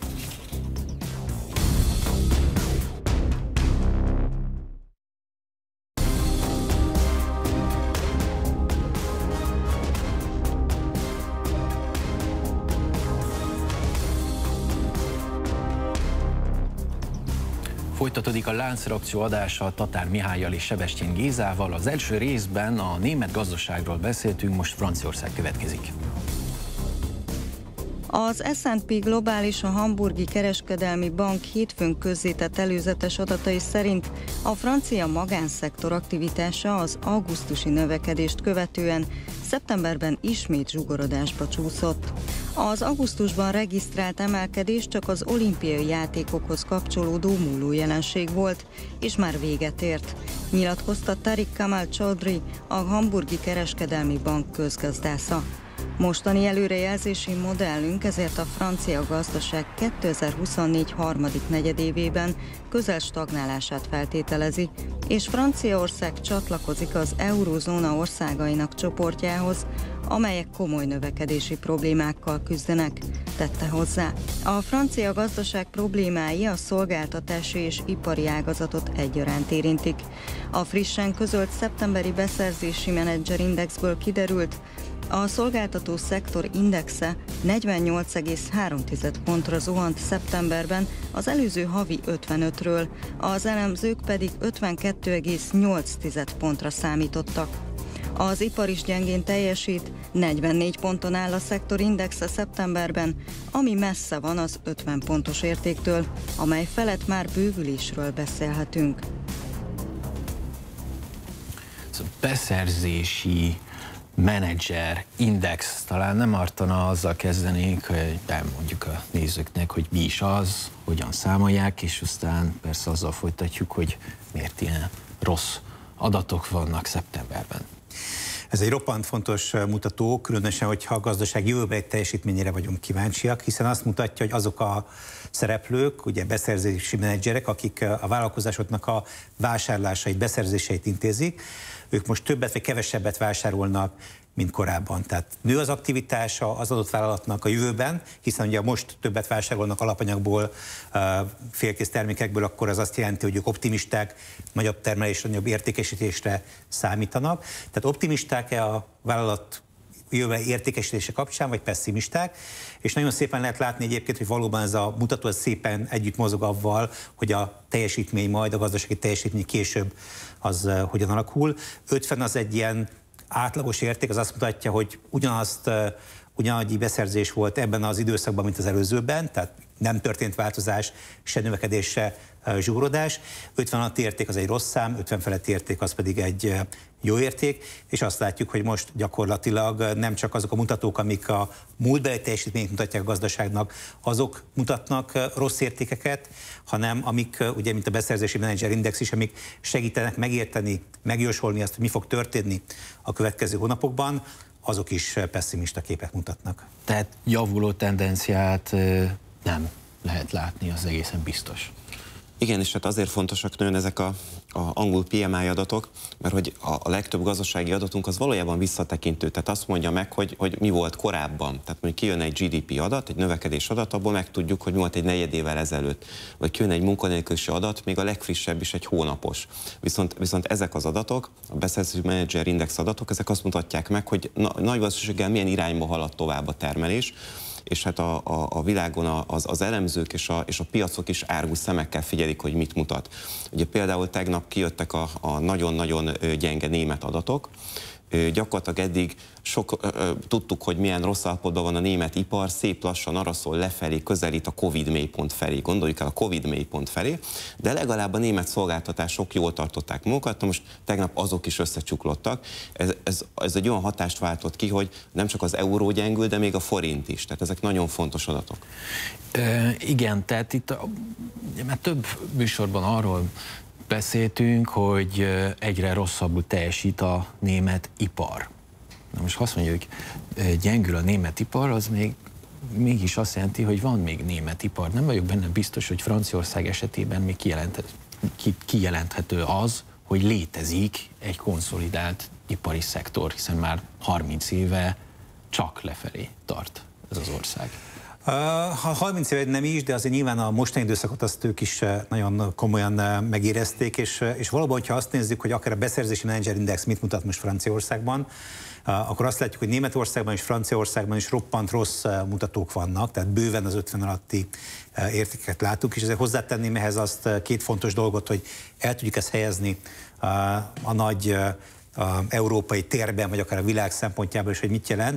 Folytatódik a láncreakció adása Tatár Mihályal és Sebestyén Gézával. Az első részben a német gazdaságról beszéltünk, most Franciaország következik. Az es and pé Globális, a Hamburgi Kereskedelmi Bank hétfőn közzétett előzetes adatai szerint a francia magánszektor aktivitása az augusztusi növekedést követően szeptemberben ismét zsugorodásba csúszott. Az augusztusban regisztrált emelkedés csak az olimpiai játékokhoz kapcsolódó múló jelenség volt, és már véget ért, nyilatkozta Tariq Kamal Chaudhry, a Hamburgi Kereskedelmi Bank közgazdásza. Mostani előrejelzési modellünk ezért a francia gazdaság kétezer-huszonnégy harmadik negyedévében közel stagnálását feltételezi, és Franciaország csatlakozik az eurózóna országainak csoportjához, amelyek komoly növekedési problémákkal küzdenek, tette hozzá. A francia gazdaság problémái a szolgáltatási és ipari ágazatot egyaránt érintik. A frissen közölt szeptemberi beszerzési menedzserindexből kiderült, a szolgáltató szektor indexe negyvennyolc egész három pontra zuhant szeptemberben az előző havi ötvenötről, az elemzők pedig ötvenkettő egész nyolc pontra számítottak. Az ipar is gyengén teljesít, negyvennégy ponton áll a szektor indexe szeptemberben, ami messze van az ötven pontos értéktől, amely felett már bővülésről beszélhetünk. Szóval beszerzési menedzser index, talán nem ártana azzal kezdenénk, hogy elmondjuk a nézőknek, hogy mi is az, hogyan számolják, és aztán persze azzal folytatjuk, hogy miért ilyen rossz adatok vannak szeptemberben. Ez egy roppant fontos mutató, különösen, hogyha a gazdaság jövőbeli teljesítményére vagyunk kíváncsiak, hiszen azt mutatja, hogy azok a szereplők, ugye beszerzési menedzserek, akik a vállalkozásoknak a vásárlásait, beszerzéseit intézik, ők most többet vagy kevesebbet vásárolnak, mint korábban. Tehát nő az aktivitása az adott vállalatnak a jövőben, hiszen ugye most többet vásárolnak alapanyagból, félkész termékekből, akkor az azt jelenti, hogy ők optimisták, nagyobb termelésre, nagyobb értékesítésre számítanak. Tehát optimisták-e a vállalat jövőbeli értékesítése kapcsán, vagy pessimisták, és nagyon szépen lehet látni egyébként, hogy valóban ez a mutató szépen együtt mozog avval, hogy a teljesítmény majd, a gazdasági teljesítmény később az uh, hogyan alakul. ötven az egy ilyen átlagos érték, az azt mutatja, hogy ugyanazt, uh, ugyanannyi beszerzés volt ebben az időszakban, mint az előzőben, tehát nem történt változás, se növekedés, se uh, zsugorodás. ötven alatti érték az egy rossz szám, ötven feletti érték az pedig egy uh, jó érték, és azt látjuk, hogy most gyakorlatilag nem csak azok a mutatók, amik a múltbeli teljesítményt mutatják a gazdaságnak, azok mutatnak rossz értékeket, hanem amik, ugye, mint a beszerzési menedzser index is, amik segítenek megérteni, megjósolni azt, hogy mi fog történni a következő hónapokban, azok is pesszimista képet mutatnak. Tehát javuló tendenciát nem lehet látni, az egészen biztos. Igen, és hát azért fontosak nagyon ezek a, a angol pé em i adatok, mert hogy a, a legtöbb gazdasági adatunk az valójában visszatekintő, tehát azt mondja meg, hogy, hogy mi volt korábban. Tehát mondjuk kijön egy gé dé pé adat, egy növekedés adat, abból megtudjuk, hogy mi volt egy negyed évvel ezelőtt. Vagy kijön egy munkanélküliségi adat, még a legfrissebb is egy hónapos. Viszont, viszont ezek az adatok, a beszerzési menedzser index adatok, ezek azt mutatják meg, hogy na, nagy valószínűséggel milyen irányba halad tovább a termelés, és hát a, a, a világon az, az elemzők és a, és a piacok is árgus szemekkel figyelik, hogy mit mutat. Ugye például tegnap kijöttek a, a nagyon-nagyon gyenge német adatok. Gyakorlatilag eddig sok, ö, tudtuk, hogy milyen rossz állapotban van a német ipar, szép lassan araszol lefelé, közelít a Covid mélypont felé, gondoljuk el a Covid mélypont felé, de legalább a német szolgáltatások jól tartották magukat, most tegnap azok is összecsuklottak. Ez, ez, ez egy olyan hatást váltott ki, hogy nem csak az euró gyengül, de még a forint is, tehát ezek nagyon fontos adatok. E, igen, tehát itt a, mert több műsorban arról beszéltünk, hogy egyre rosszabbul teljesít a német ipar. Na most ha azt mondjuk, hogy gyengül a német ipar, az még mégis azt jelenti, hogy van még német ipar. Nem vagyok benne biztos, hogy Franciaország esetében még kijelenthető az, hogy létezik egy konszolidált ipari szektor, hiszen már harminc éve csak lefelé tart ez az ország. Ha harminc éve nem is, de azért nyilván a mostani időszakot azt ők is nagyon komolyan megérezték, és, és valóban, hogyha azt nézzük, hogy akár a beszerzési menedzserindex mit mutat most Franciaországban, akkor azt látjuk, hogy Németországban és Franciaországban is roppant rossz mutatók vannak, tehát bőven az ötven alatti értékeket látunk, és ezért hozzátenném ehhez azt két fontos dolgot, hogy el tudjuk ezt helyezni a nagy a európai térben, vagy akár a világ szempontjából is, hogy mit jelent.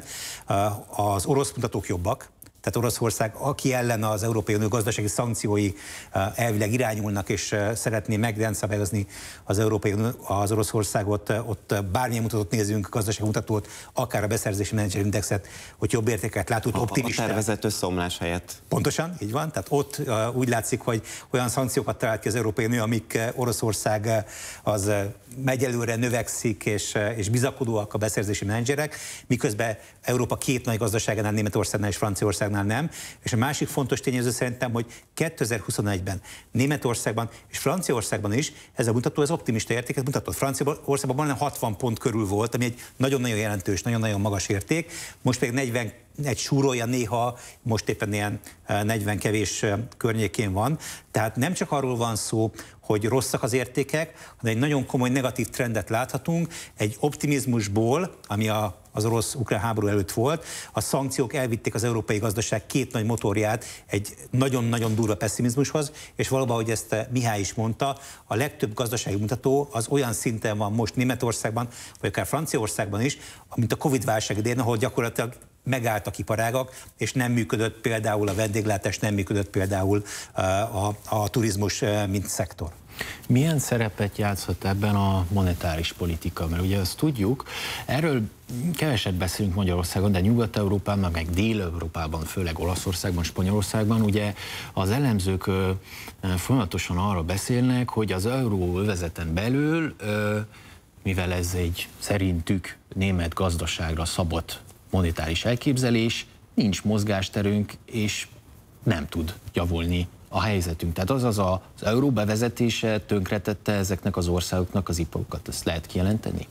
Az orosz mutatók jobbak, tehát Oroszország, aki ellen az Európai Unió gazdasági szankciói elvileg irányulnak, és szeretné megrendszabályozni az Európai Unió, az Oroszországot, ott bármilyen mutatót nézzünk, gazdasági mutatót, akár a beszerzési menedzserindexet, hogy jobb értéket látott, optimista. A tervezett összeomlás helyett. Pontosan, így van. Tehát ott úgy látszik, hogy olyan szankciókat talált ki az Európai Unió, amik Oroszország az megy előre, növekszik, és, és bizakodóak a beszerzési menedzserek, miközben Európa két nagy gazdaságánál, Németországnál és Franciaországnál nem. És a másik fontos tényező szerintem, hogy kétezer-huszonegyben Németországban és Franciaországban is ez a mutató, ez optimista értéket mutatott. Franciaországban majdnem hatvan pont körül volt, ami egy nagyon-nagyon jelentős, nagyon-nagyon magas érték. Most pedig negyven egy súrolja néha, most éppen ilyen negyven kevés környékén van. Tehát nem csak arról van szó, hogy rosszak az értékek, hanem egy nagyon komoly negatív trendet láthatunk, egy optimizmusból, ami a, az orosz-ukrán háború előtt volt, a szankciók elvitték az európai gazdaság két nagy motorját egy nagyon-nagyon durva pessimizmushoz, és valóban, ahogy ezt Mihály is mondta, a legtöbb gazdasági mutató az olyan szinten van most Németországban, vagy akár Franciaországban is, mint a Covid-válság idején, ahol gyakorlatilag megálltak iparágak, és nem működött például a vendéglátás, nem működött például a, a, a turizmus, mint szektor. Milyen szerepet játszhat ebben a monetáris politika? Mert ugye azt tudjuk, erről keveset beszélünk Magyarországon, de Nyugat-Európában, meg Dél-Európában, főleg Olaszországban, Spanyolországban, ugye az elemzők folyamatosan arra beszélnek, hogy az euróövezeten belül, mivel ez egy szerintük német gazdaságra szabott monetáris elképzelés, nincs mozgásterünk, és nem tud javulni a helyzetünk. Tehát azaz az euró bevezetése tönkretette ezeknek az országoknak az iparukat. Ezt lehet kijelenteni?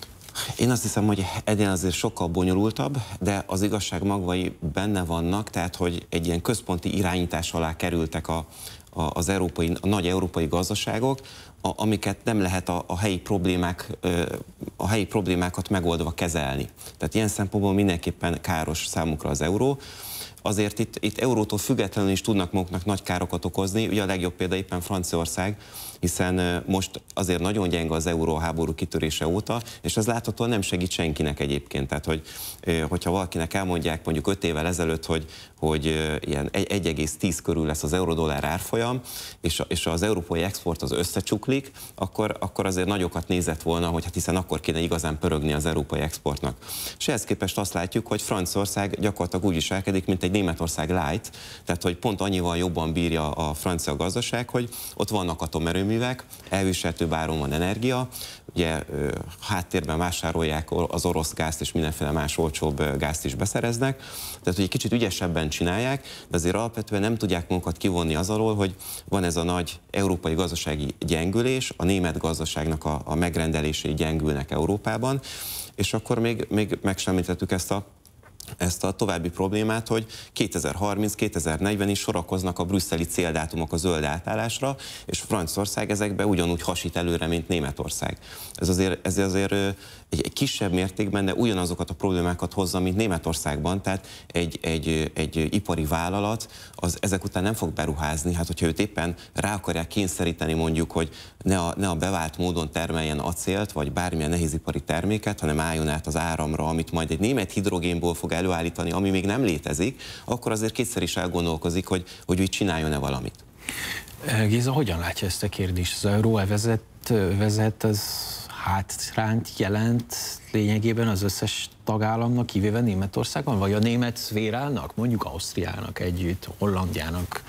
Én azt hiszem, hogy egyén azért sokkal bonyolultabb, de az igazság magvai benne vannak, tehát hogy egy ilyen központi irányítás alá kerültek a, a, az európai, a nagy európai gazdaságok, a, amiket nem lehet a, a helyi problémák, a helyi problémákat megoldva kezelni. Tehát ilyen szempontból mindenképpen káros számukra az euró. Azért itt, itt eurótól függetlenül is tudnak maguknak nagy károkat okozni. Ugye a legjobb példa éppen Franciaország, hiszen most azért nagyon gyenge az euróháború kitörése óta, és ez láthatóan nem segít senkinek egyébként. Tehát, hogy, hogyha valakinek elmondják mondjuk öt évvel ezelőtt, hogy, hogy ilyen egy egész tíz körül lesz az euró-dollár árfolyam, és, és az európai export az összecsuklik, akkor, akkor azért nagyokat nézett volna, hogy hát hiszen akkor kéne igazán pörögni az európai exportnak. És ehhez képest azt látjuk, hogy Franciaország gyakorlatilag úgy viselkedik, mint egy Németország light, tehát hogy pont annyival jobban bírja a francia gazdaság, hogy ott vannak atomerőművek, elviselhetőbb áron van energia, ugye háttérben vásárolják az orosz gázt és mindenféle más olcsóbb gázt is beszereznek, tehát hogy egy kicsit ügyesebben csinálják, de azért alapvetően nem tudják magukat kivonni az alól, hogy van ez a nagy európai gazdasági gyengülés, a német gazdaságnak a, a megrendelései gyengülnek Európában, és akkor még, még meg sem említettük ezt a ezt a további problémát, hogy kétezer-harminc kétezer-negyven is sorakoznak a brüsszeli céldátumok a zöld átállásra, és Franciaország ezekbe ugyanúgy hasít előre, mint Németország. Ez azért, ez azért egy, egy kisebb mértékben, de ugyanazokat a problémákat hozza, mint Németországban, tehát egy, egy, egy ipari vállalat az ezek után nem fog beruházni, hát hogyha őt éppen rá akarják kényszeríteni mondjuk, hogy ne a, ne a bevált módon termeljen acélt, vagy bármilyen nehézipari terméket, hanem álljon át az áramra, amit majd egy német hidrogénból fog előállítani, ami még nem létezik, akkor azért kétszer is elgondolkozik, hogy, hogy úgy csináljon-e valamit. Géza, hogyan látja ezt a kérdést? Az euróövezet vezet az hátrányt jelent lényegében az összes tagállamnak, kivéve Németországon, vagy a német szférának, mondjuk Ausztriának együtt, Hollandiának?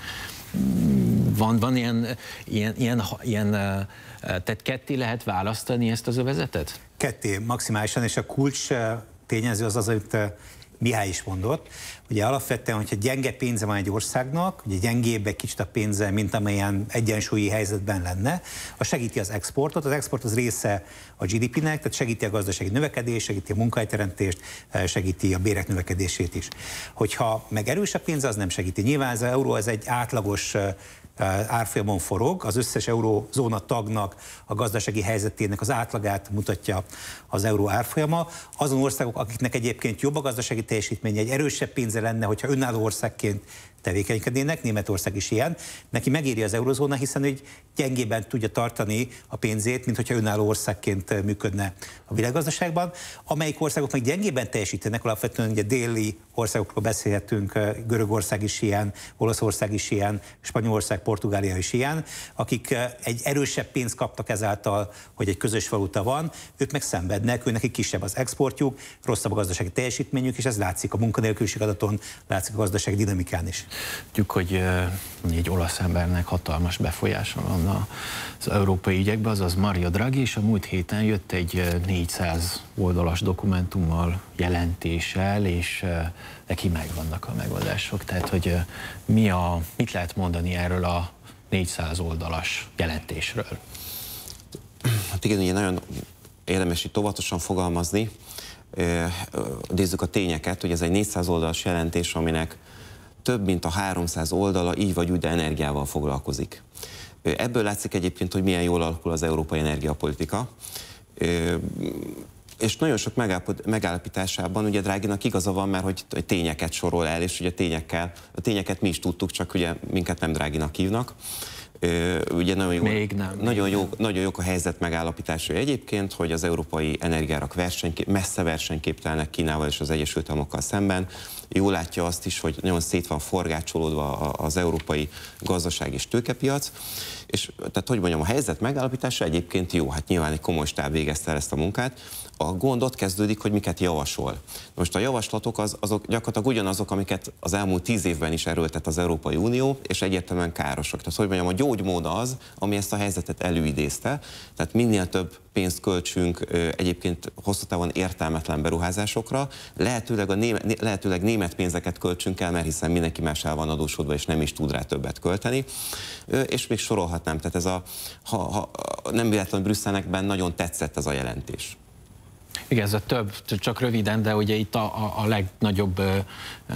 Van, van ilyen, ilyen, ilyen, ilyen, tehát ketté lehet választani ezt az övezetet? Ketté, maximálisan, és a kulcs tényező az az, amit Mihály is mondott. Ugye alapvetően, hogyha gyenge pénze van egy országnak, ugye gyengébb egy kicsit a pénze, mint amelyen egyensúlyi helyzetben lenne, az segíti az exportot. Az export az része a gé dé pének, tehát segíti a gazdasági növekedést, segíti a munkahelyteremtést, segíti a bérek növekedését is. Hogyha meg erős a pénze, az nem segíti. Nyilván az euró ez egy átlagos árfolyamon forog, az összes eurózóna tagnak a gazdasági helyzetének az átlagát mutatja az euró árfolyama. Azon országok, akiknek egyébként jobb a gazdasági teljesítménye, egy erősebb pénze lenne, hogyha önálló országként tevékenykednének, Németország is ilyen, neki megéri az eurozóna, hiszen egy gyengében tudja tartani a pénzét, mint hogyha önálló országként működne a világgazdaságban. Amelyik országok meg gyengében teljesítenek, alapvetően ugye déli országokról beszélhetünk, Görögország is ilyen, Olaszország is ilyen, Spanyolország, Portugália is ilyen, akik egy erősebb pénzt kaptak ezáltal, hogy egy közös valuta van, ők meg szenvednek, ők nekik kisebb az exportjuk, rosszabb a gazdasági teljesítményük, és ez látszik a munkanélküliség adaton, látszik a gazdasági dinamikán is. Tudjuk, hogy egy olasz embernek hatalmas befolyása van az európai ügyekben, azaz Mario Draghi, és a múlt héten jött egy négyszáz oldalas dokumentummal, jelentéssel, és neki megvannak a megoldások. Tehát, hogy mi a, mit lehet mondani erről a négyszáz oldalas jelentésről? Hát igen, ugye nagyon érdemes itt óvatosan fogalmazni. Nézzük a tényeket, hogy ez egy négyszáz oldalas jelentés, aminek több mint a háromszáz oldala így vagy úgy, de energiával foglalkozik. Ebből látszik egyébként, hogy milyen jól alakul az európai energiapolitika. És nagyon sok megállapításában ugye Draghinak igaza van, mert hogy tényeket sorol el, és ugye tényekkel, a tényeket mi is tudtuk, csak ugye minket nem Draghinak hívnak. Ugye nagyon jó, még nem, nagyon, még jó, nem. nagyon jók a helyzet megállapítása egyébként, hogy az európai energiárak versenykép, messze versenyképtelenek Kínával és az Egyesült Államokkal szemben. Jól látja azt is, hogy nagyon szét van forgácsolódva az európai gazdaság és tőkepiac, és tehát, hogy mondjam, a helyzet megállapítása egyébként jó, hát nyilván egy komoly stáb végezte el ezt a munkát. A gond ott kezdődik, hogy miket javasol. Most a javaslatok az, azok gyakorlatilag ugyanazok, amiket az elmúlt tíz évben is erőltet az Európai Unió, és egyértelműen károsak. Tehát, hogy mondjam, a gyógymód az, ami ezt a helyzetet előidézte. Tehát minél több pénzt költsünk egyébként hosszú távon értelmetlen beruházásokra, lehetőleg, a német, lehetőleg német pénzeket költsünk el, mert hiszen mindenki más el van adósodva, és nem is tud rá többet költeni. És még sorolhatnám, tehát ez a, ha, ha nem véletlenül Brüsszelnek nagyon tetszett ez a jelentés. Igen, ez a több, csak röviden, de ugye itt a, a, a legnagyobb ö, ö,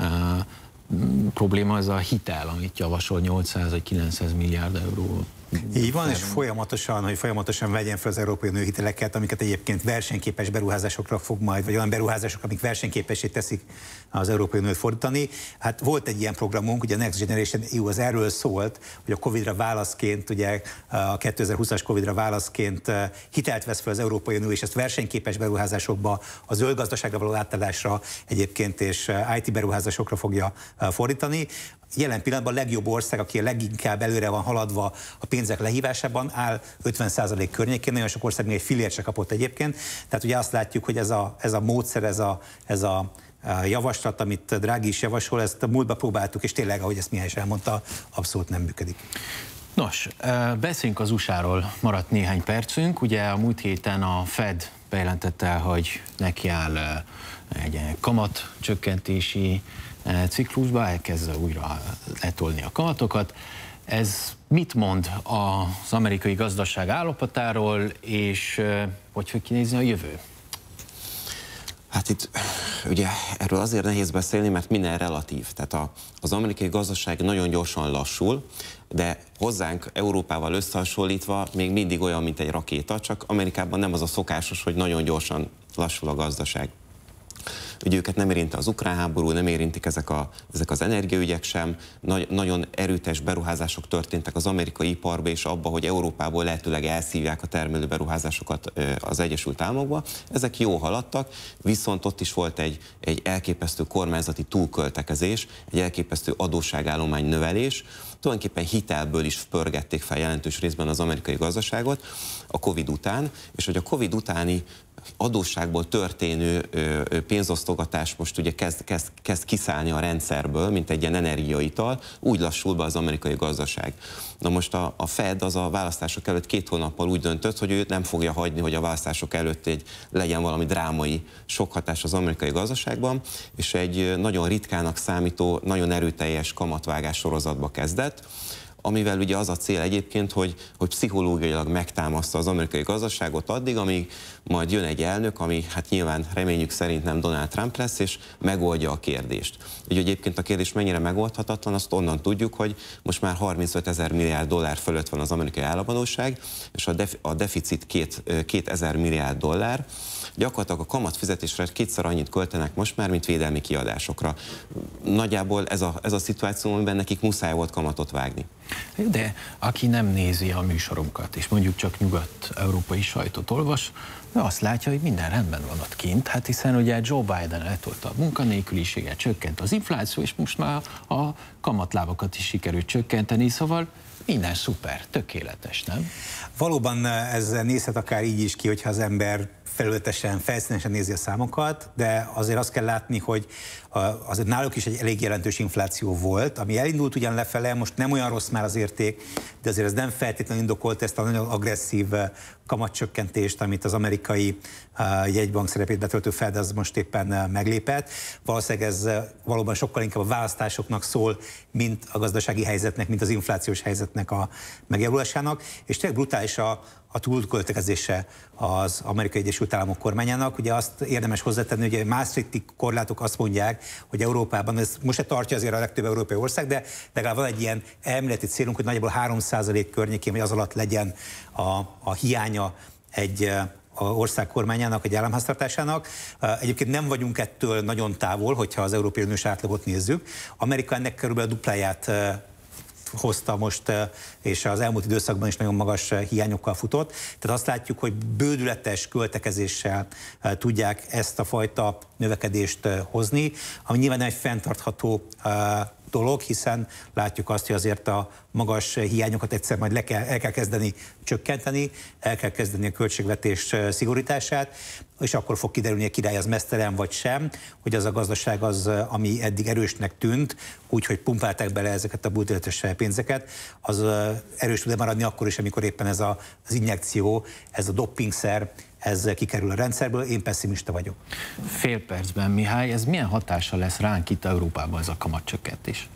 probléma az a hitel, amit javasol nyolcszáz vagy kilencszáz milliárd euró. Így van, és folyamatosan, hogy folyamatosan vegyen fel az Európai Unió hiteleket, amiket egyébként versenyképes beruházásokra fog majd, vagy olyan beruházások, amik versenyképessé teszik az Európai Uniót fordítani. Hát volt egy ilyen programunk, ugye a Next Generation é u az erről szólt, hogy a Covidra válaszként, ugye a kétezer-húszas Covidra válaszként hitelt vesz fel az Európai Unió, és ezt versenyképes beruházásokba, a zöld gazdaságra való átállásra egyébként, és i té beruházásokra fogja fordítani. Jelen pillanatban a legjobb ország, aki a leginkább előre van haladva a pénzek lehívásában, áll ötven százalék környékén, nagyon sok ország még egy fillért se kapott egyébként. Tehát ugye azt látjuk, hogy ez a, ez a módszer, ez a, ez a javaslat, amit Draghi is javasol, ezt a múltba próbáltuk, és tényleg, ahogy ezt Mihály is elmondta, abszolút nem működik. Nos, beszéljünk az u es á-ról, maradt néhány percünk. Ugye a múlt héten a Fed bejelentette, hogy nekiáll egy kamatcsökkentési ciklusba, elkezdve újra letolni a kamatokat. Ez mit mond az amerikai gazdaság állapotáról, és hogy fog kinézni a jövő? Hát itt ugye erről azért nehéz beszélni, mert minden relatív. Tehát a, az amerikai gazdaság nagyon gyorsan lassul, de hozzánk Európával összehasonlítva még mindig olyan, mint egy rakéta, csak Amerikában nem az a szokásos, hogy nagyon gyorsan lassul a gazdaság. Ugye őket nem érinti az ukrán háború, nem érintik ezek, a, ezek az energiaügyek sem. Nagy, nagyon erőtes beruházások történtek az amerikai iparba és abba, hogy Európából lehetőleg elszívják a termelő beruházásokat az Egyesült Államokba. Ezek jó haladtak, viszont ott is volt egy, egy elképesztő kormányzati túlköltekezés, egy elképesztő adósságállomány növelés. Tulajdonképpen hitelből is pörgették fel jelentős részben az amerikai gazdaságot a Covid után, és hogy a Covid utáni adósságból történő pénzosztogatás most ugye kezd, kezd, kezd kiszállni a rendszerből, mint egy ilyen energiaital, úgy lassul be az amerikai gazdaság. Na most a, a Fed az a választások előtt két hónappal úgy döntött, hogy ő nem fogja hagyni, hogy a választások előtt egy, legyen valami drámai sokhatás az amerikai gazdaságban, és egy nagyon ritkának számító, nagyon erőteljes kamatvágás sorozatba kezdett, amivel ugye az a cél egyébként, hogy, hogy pszichológiailag megtámaszta az amerikai gazdaságot addig, amíg majd jön egy elnök, ami hát nyilván reményük szerint nem Donald Trump lesz, és megoldja a kérdést. Ugye egyébként a kérdés mennyire megoldhatatlan, azt onnan tudjuk, hogy most már harmincöt ezer milliárd dollár fölött van az amerikai államadósság, és a, def, a deficit két, két ezer milliárd dollár. Gyakorlatilag a kamatfizetésre kétszer annyit költenek most már, mint védelmi kiadásokra. Nagyjából ez a, ez a szituáció, amiben nekik muszáj volt kamatot vágni. De aki nem nézi a műsorunkat, és mondjuk csak nyugat-európai sajtot olvas, azt látja, hogy minden rendben van ott kint, hát hiszen ugye Joe Biden letolta a munkanélküliséget, csökkent az infláció, és most már a kamatlábakat is sikerült csökkenteni, szóval minden szuper, tökéletes, nem? Valóban ez nézhet akár így is ki, hogyha az ember felületesen, felszínesen nézi a számokat, de azért azt kell látni, hogy azért náluk is egy elég jelentős infláció volt, ami elindult ugyan lefele, most nem olyan rossz már az érték, de azért ez nem feltétlenül indokolt ezt a nagyon agresszív kamatcsökkentést, amit az amerikai jegybank szerepét betöltő Fed az most éppen meglépett. Valószínűleg ez valóban sokkal inkább a választásoknak szól, mint a gazdasági helyzetnek, mint az inflációs helyzetnek a megjavulásának, és tényleg brutális a a túlköltekezése az Amerikai Egyesült Államok kormányának. Ugye azt érdemes hozzátenni, hogy a Maastrichti korlátok azt mondják, hogy Európában, ez most se tartja azért a legtöbb európai ország, de legalább van egy ilyen elméleti célunk, hogy nagyjából három százalék környékén, vagy az alatt legyen a, a hiánya egy a ország kormányának, egy államháztartásának. Egyébként nem vagyunk ettől nagyon távol, hogyha az Európai Uniós átlagot nézzük. Amerika ennek körülbelül a dupláját hozta most, és az elmúlt időszakban is nagyon magas hiányokkal futott. Tehát azt látjuk, hogy bődületes költekezéssel tudják ezt a fajta növekedést hozni, ami nyilván egy fenntartható dolog, hiszen látjuk azt, hogy azért a magas hiányokat egyszer majd le kell, el kell kezdeni csökkenteni, el kell kezdeni a költségvetés szigorítását, és akkor fog kiderülni, hogy a király az meztelen vagy sem, hogy az a gazdaság az, ami eddig erősnek tűnt, úgyhogy pumpálták bele ezeket a bődületes pénzeket, az erős tud maradni akkor is, amikor éppen ez a, az injekció, ez a doppingszer, ez kikerül a rendszerből, én pessimista vagyok. Fél percben, Mihály, ez milyen hatással lesz ránk itt Európában ez a kamatcsökkentés?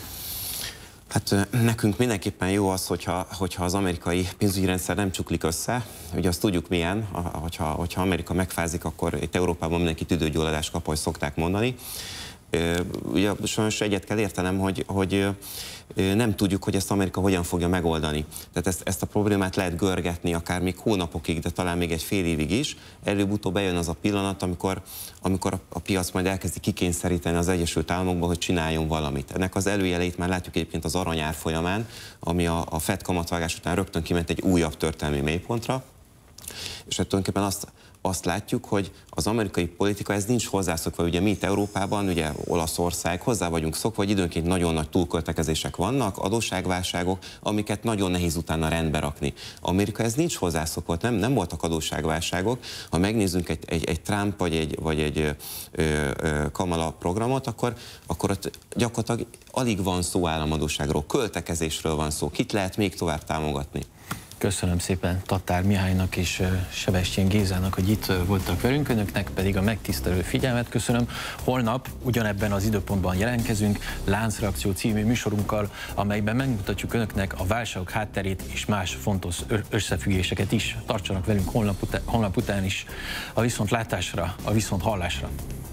Hát nekünk mindenképpen jó az, hogyha, hogyha az amerikai pénzügyi rendszer nem csuklik össze. Ugye azt tudjuk milyen, hogyha, hogyha Amerika megfázik, akkor itt Európában mindenki tüdőgyulladást kap, ahogy szokták mondani. Ugye sajnos egyet kell értenem, hogy, hogy nem tudjuk, hogy ezt Amerika hogyan fogja megoldani. Tehát ezt, ezt a problémát lehet görgetni akár még hónapokig, de talán még egy fél évig is. Előbb-utóbb bejön az a pillanat, amikor, amikor a piac majd elkezdi kikényszeríteni az Egyesült Államokba, hogy csináljon valamit. Ennek az előjeleit már látjuk egyébként az aranyár folyamán, ami a, a Fed kamatvágás után rögtön kiment egy újabb történelmi mélypontra. És hát tulajdonképpen azt azt látjuk, hogy az amerikai politika, ez nincs hozzászokva, ugye mi itt Európában, ugye Olaszország, hozzá vagyunk szokva, hogy időnként nagyon nagy túlköltekezések vannak, adósságválságok, amiket nagyon nehéz utána rendbe rakni. Amerika ez nincs hozzászokva, nem, nem voltak adósságválságok. Ha megnézzünk egy, egy, egy Trump vagy egy, vagy egy ö, ö, Kamala programot, akkor, akkor ott gyakorlatilag alig van szó államadósságról, költekezésről van szó. Kit lehet még tovább támogatni? Köszönöm szépen Tatár Mihálynak és Sebestyén Gézának, hogy itt voltak velünk, önöknek pedig a megtisztelő figyelmet köszönöm. Holnap ugyanebben az időpontban jelentkezünk Láncreakció című műsorunkkal, amelyben megmutatjuk önöknek a válságok hátterét és más fontos összefüggéseket is. Tartsanak velünk holnap után, holnap után is a viszontlátásra, a viszonthallásra.